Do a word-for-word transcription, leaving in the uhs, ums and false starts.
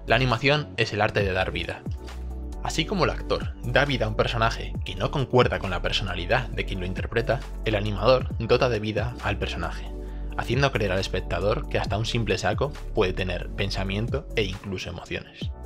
La animación es el arte de dar vida. Así como el actor da vida a un personaje que no concuerda con la personalidad de quien lo interpreta, el animador dota de vida al personaje, haciendo creer al espectador que hasta un simple saco puede tener pensamiento e incluso emociones.